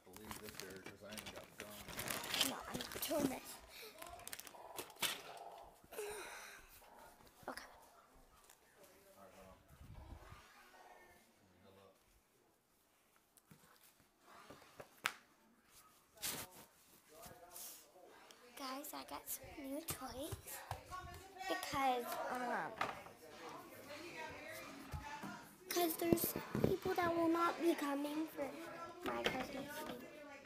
have to leave this area because I ain't got a gun. No, I'm not doing this. Okay. Alright, hold on. Hold up. Guys, I got some new toys because there's people that will not be coming for my Christmas Eve.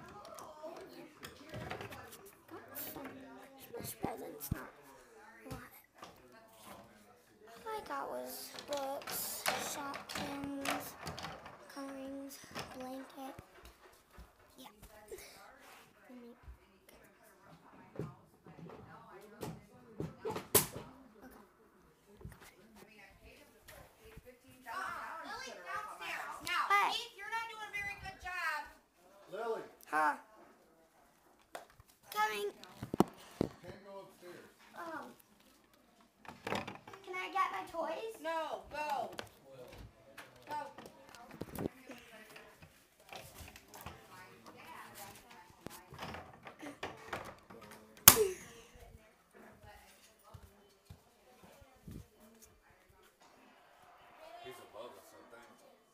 Got some Christmas presents, not a lot. All I got was books, shopkins, colorings, blanket. Yeah. What? Keith, you're not doing a very good job. Lily, Huh? Coming. can't go upstairs. Oh. Can I get my toys? No, go. Go. He's above us, I think.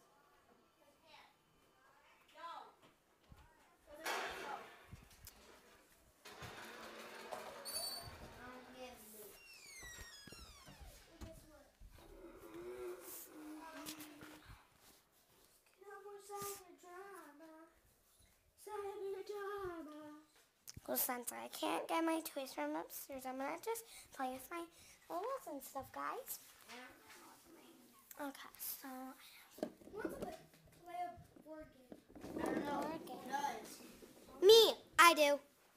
Well, since I can't get my toys from upstairs, I'm gonna just play with my little and stuff, guys. Okay, so Who wants to play a board game? I don't know. Board game. Does. Me, I do.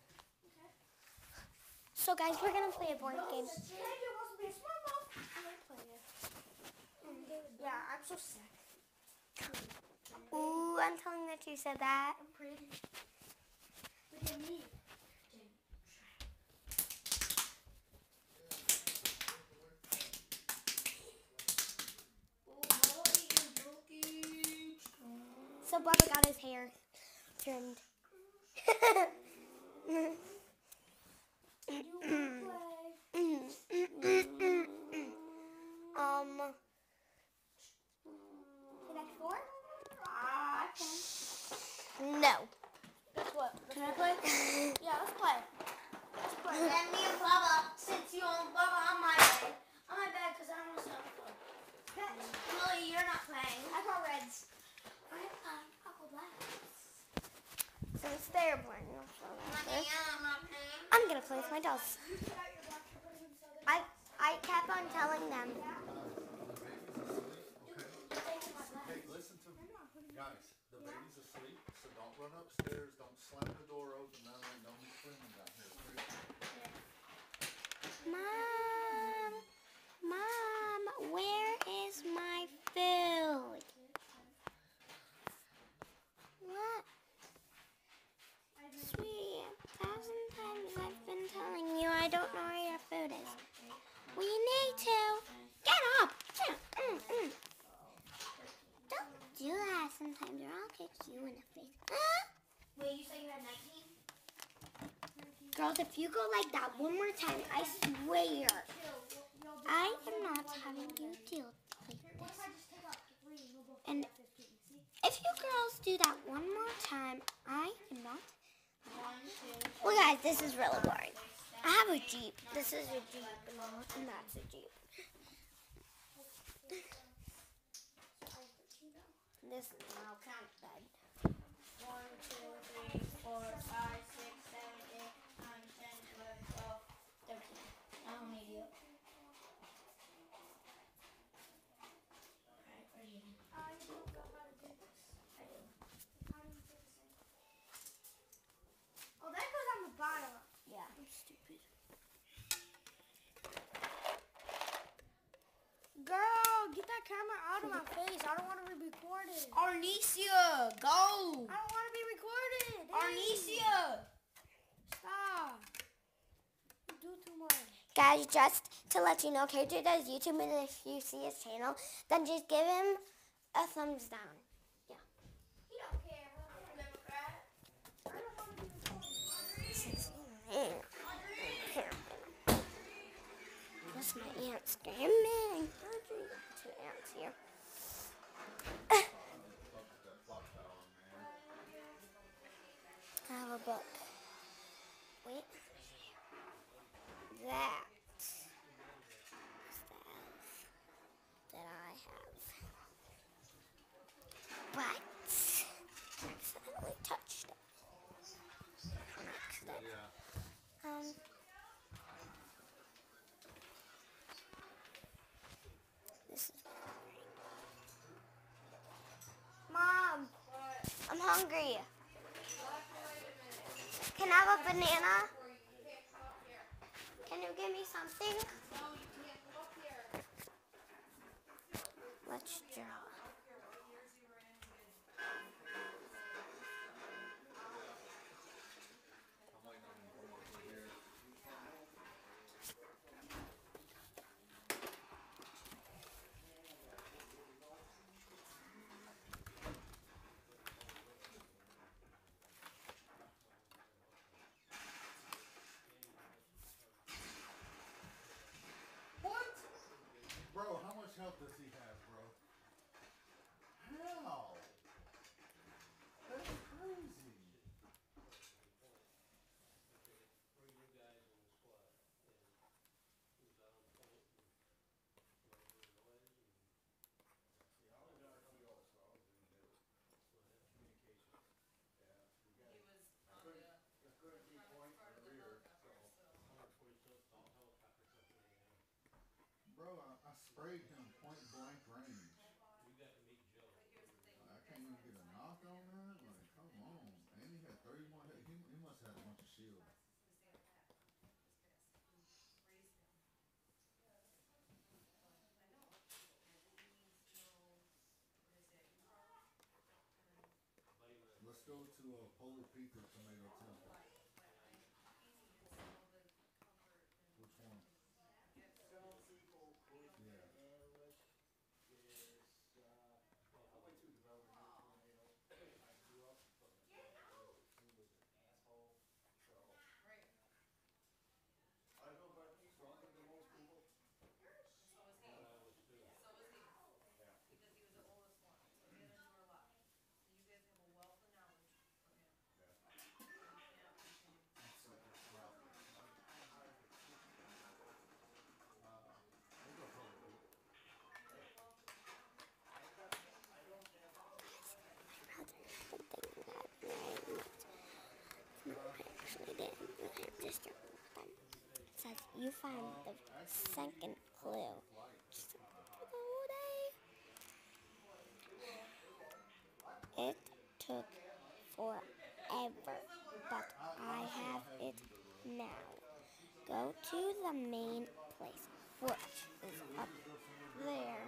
So, guys, we're gonna play a board game. Andrew wants to be a smart mouth. Yeah, I'm so sick. Ooh, I'm telling that you said that. I'm pretty. Look at me. So, Bubba got his hair trimmed. You wanna play? Connect four? I can. No. Guess what? Can I play? Yeah, let's play. Let's play. Then me and Bubba, since you own Bubba on my bed. On my bed because I don't want to stand for. Lily, you're not playing. I got reds. I'll go black. Since they're born, I'm not playing. I'm gonna play with my dolls. You put out your black purple and so that I kept on telling them. Hey, listen to me. Guys, the baby's asleep, so don't run upstairs. Don't slam the door open. Don't be screaming down here. Mom, where is my food? What? Sweetie, 1,000 times I've been telling you I don't know where your food is. Well, you need to. Get up. Don't do that sometimes or I'll kick you in the face. Wait, you said you had 19? Girls, if you go like that one more time, I swear, I am not having you deal like this. And if you girls do that one more time, I am not. Well, guys, this is really boring. I have a Jeep. This is a Jeep, and that's a Jeep. This is now count bed. 1, 2, 3, 4, 5, 6, 7, 8, 9, 10, 11, 12, 13. I don't need you. Alright, where's you? I don't know how to do this. I do. How do you do this thing? Oh, that goes on the bottom. Yeah. I'm stupid. Girl, get that camera out of my face. I don't want to be recorded. Arnesia, go! I don't want to be recorded. Hey, Arnesia! stop. You do too much. Guys, just to let you know, KJ does YouTube, and if you see his channel, then just give him a thumbs down. He don't care. Democrat. book. Wait. That is the elf that I have. But I accidentally touched it. An accident. This is Mom, I'm hungry. Can I have a banana? Can you give me something? Let's draw. What? Bro, how much help does he have, bro? How? That's crazy. Bro, I sprayed him point blank range. I can't even get a knock on that. Like, come on. And he had 31 hit. He must have had a bunch of shield. Let's go to Polar Peak or Tomato Temple. Which one? Yeah. It says you find the second clue. Just the whole day. It took forever, but I have it now. Go to the main place, which is up there.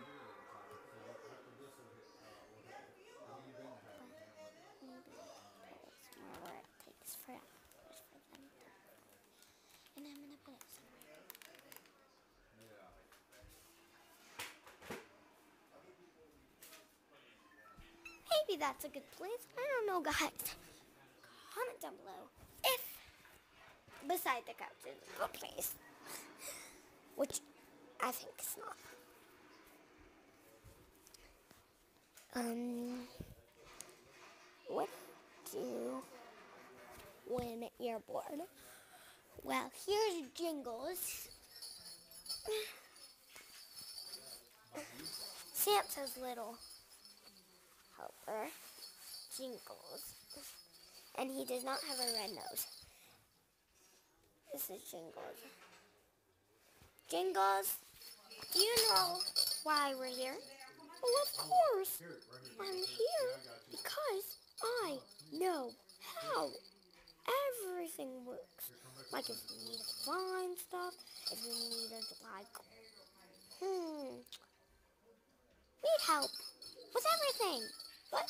Where it takes forever for them to. And I'm gonna put it somewhere. Maybe that's a good place. I don't know, guys. Comment down below if beside the couch is a good place, which I think is not. What do you do when you're bored? Well, here's Jingles. Santa's little helper, Jingles. And he does not have a red nose. This is Jingles. Jingles, do you know why we're here? Well, of course. I'm here because I know how everything works. Like if you need to find stuff, if you needed to need help with everything. But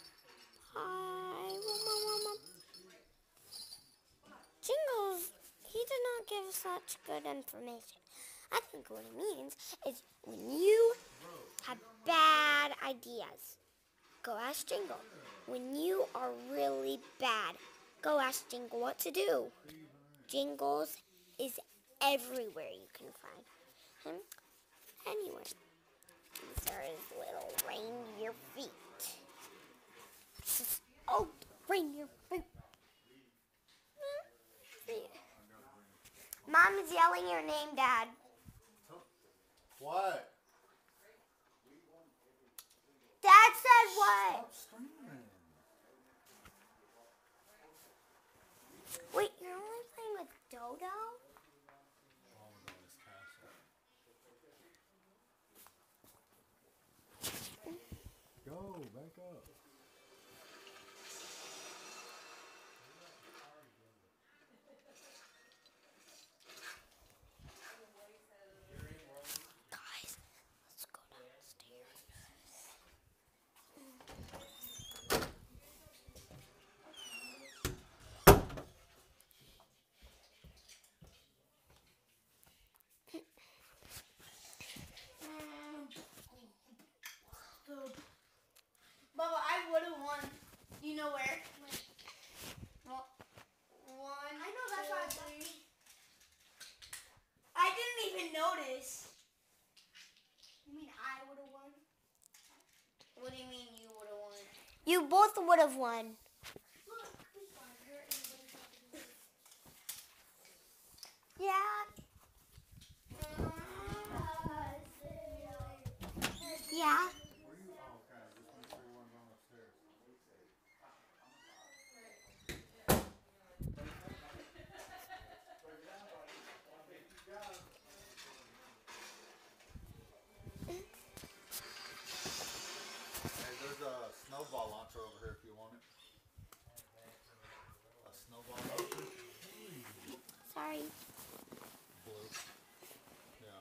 Jingles, he did not give such good information. I think what he means is when you have bad ideas, go ask Jingle. When you are really bad, go ask Jingle what to do. Jingles is everywhere you can find him. Anyway, these are his little reindeer feet. Oh, reindeer feet. Mom is yelling your name, Dad. What? Dad said what? Stop screaming. Wait, you're only playing with Dodo? Oh, we're going to this castle. Go, back up. Guys, let's go downstairs. Bubba, I would have won. Do you know where? Well, 1, I know that's why I 2, 3. I didn't even notice. You mean I would have won? What do you mean you would have won? You both would have won. Look, please find her. Anybody's not to do it. Yeah. Yeah. Where you? Oh, okay. Just make sure you weren't going upstairs. Hey, there's a snowball launcher over here if you want it. A snowball launcher? Sorry. Blue. Yeah.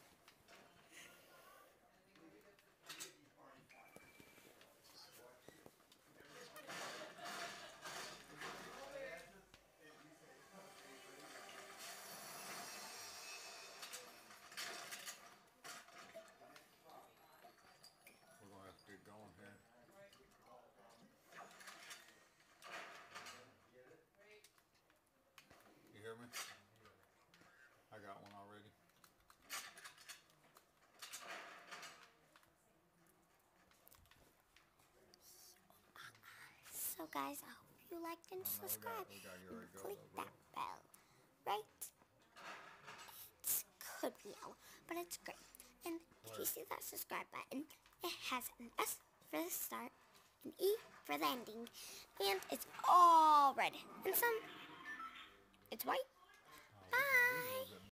We're gonna have to get going here. You hear me? I got one already. So guys, I hope you liked and subscribed. We got you And ready to go. click though, that bell, right? It could be yellow, but it's great. And if you see that subscribe button, it has an S for the start, an E for the ending, and it's all red. And some, it's white,